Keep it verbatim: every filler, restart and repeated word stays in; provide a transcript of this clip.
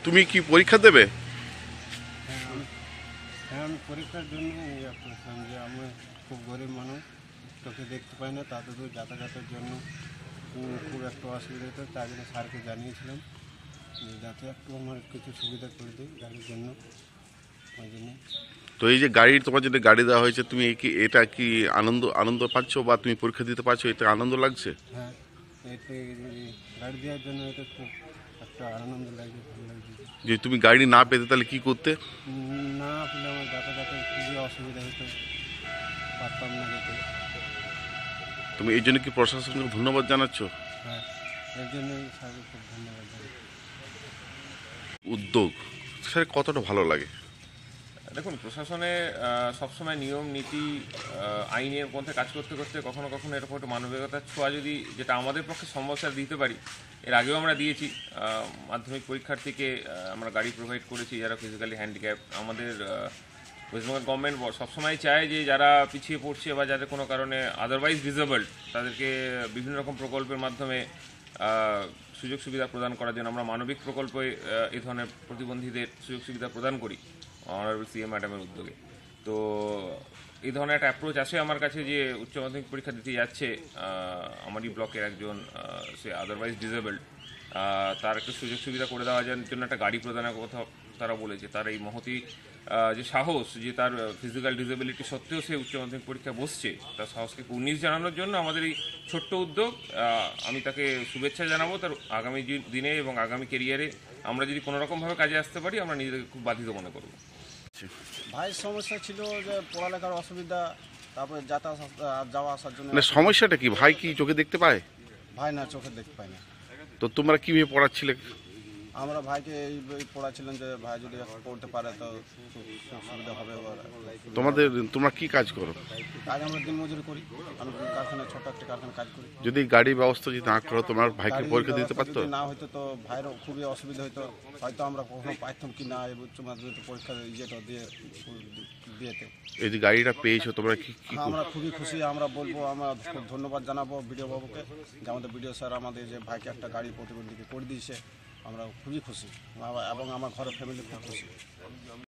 তুমি কি পরীক্ষা দেবে? হ্যাঁ আমি হ্যাঁ আমি পরীক্ষার জন্য ইয়ে করছিলাম যে আমি খুব গরিব মানুষ, চোখে দেখতে পাই না, তাতে তো যাতায়াতের জন্য উম, খুব একটু অসুবিধা হতো, তাই জন্য স্যারকে জানিয়েছিলাম যে যাতে একটু আমার কিছু সুবিধা করে দিই গাড়ির জন্য, ওই জন্য। তো এই যে গাড়ি, তোমার জন্য গাড়ি দেওয়া হয়েছে, তুমি এই কি এটা কি আনন্দ আনন্দ পাচ্ছ বা তুমি পরীক্ষা দিতে পারছো, এটা আনন্দ লাগছে? হ্যাঁ, এতে গাড়ি দেওয়ার জন্য এটা খুব একটা আনন্দ লাগে, ভালো লাগছে। যে তুমি গাড়ি না পেতে তাহলে কি করতে? উম, না পেলে আমার যাতায়াতের খুবই অসুবিধা হতো, পারতাম না যেতে। তুমি এই জন্য কি প্রশাসনকে ধন্যবাদ জানাচ্ছ? হ্যাঁ, এর জন্যই স্যারকে খুব ধন্যবাদ জানাই। উদ্যোগ স্যার কতটা ভালো লাগে? দেখুন, প্রশাসনে আহ, সবসময় নিয়ম নীতি আহ, আইনের মধ্যে কাজ করতে করতে কখনো কখনো এরকম একটা মানবিকতার ছোঁয়া যদি, যেটা আমাদের পক্ষে সম্ভব স্যার দিতে পারি, এর আগেও আমরা দিয়েছি। আহ, মাধ্যমিক পরীক্ষার্থীকে আহ, আমরা গাড়ি প্রোভাইড করেছি যারা ফিজিক্যালি হ্যান্ডিক্যাপ। আমাদের ওয়েস্টবেঙ্গল গভর্নমেন্ট সবসময় চায় যে যারা পিছিয়ে পড়ছে বা যাদের কোনো কারণে আদারওয়াইজ ডিসেবলড, তাদেরকে বিভিন্ন রকম প্রকল্পের মাধ্যমে আহ, সুযোগ সুবিধা প্রদান করার জন্য আমরা মানবিক প্রকল্পে আহ, এই ধরনের প্রতিবন্ধীদের সুযোগ সুবিধা প্রদান করি অনারেবল সিএম ম্যাডামের উদ্যোগে। তো এই ধরনের একটা অ্যাপ্রোচ আসে আমার কাছে যে উচ্চ মাধ্যমিক পরীক্ষা দিতে যাচ্ছে আহ, আমারই ব্লকের একজন আহ, সে আদারওয়াইজ ডিসেবলড, তার একটা সুযোগ সুবিধা করে দেওয়ার জন্য একটা গাড়ি প্রদানের কথা তারা বলেছে। তার এই মহতি আহ, যে সাহস, যে তার ফিজিক্যাল ডিসেবিলিটি সত্ত্বেও সে উচ্চ মাধ্যমিক পরীক্ষা বসছে, তার সাহসকে উন্নীত জানানোর জন্য আমাদের এই ছোট্ট উদ্যোগ। আহ, আমি তাকে শুভেচ্ছা জানাবো তার আগামী জি- দিনে এবং আগামী কেরিয়ারে আমরা যদি কোনো রকমভাবে কাজে আসতে পারি, আমরা নিজেদেরকে খুব বাধিত মনে করব। ভাইয়ের সমস্যা ছিল যে পড়ালেখার অসুবিধা, তারপরে যাতায়াত আস- যাওয়া আসার জন্য। মানে সমস্যাটা কি? ভাই কি চোখে দেখতে পায়? ভাই না, চোখে দেখতে পাই না। তো তোমরা কিভাবে পড়াচ্ছিলে? আমরা ভাইকে এই বই পড়াছিলাম যে ভাই যদি পড়তে পারে তো খুব সুবিধা হবে। ওর তোমাদের তোমরা কি কাজ করো? কাজ আমরা দিন মজুরি করি, আমি কারখানায় ছোট একটা কারখানায় কাজ করি। যদি গাড়ির ব্যবস্থা যদি না করো, তোমার ভাইকে গাড়ির পরীক্ষা দিতে ব্যবস্থা পারতো? যদি না হতো তো ভাইয়েরও খুবই অসুবিধা হতো, হয়তো আমরা কখনো পাইতাম কি না এই উচ্চ মাধ্যমিক পরীক্ষা ইয়েটা দিয়ে দিয়েতে। এই যে গাড়িটা পেয়েছো, তোমরা কি কি হ্যাঁ, আমরা খুবই খুশি। আমরা বলবো, আমরা খুব ধন্যবাদ জানাবো বিডিও বাবুকে, যে আমাদের বিডিও স্যার আমাদের যে ভাইকে একটা গাড়ি প্রতিবন্ধীকে করে দিয়েছে। আমরা খুবই খুশি এবং আমার ঘরের ফ্যামিলি খুব খুশি।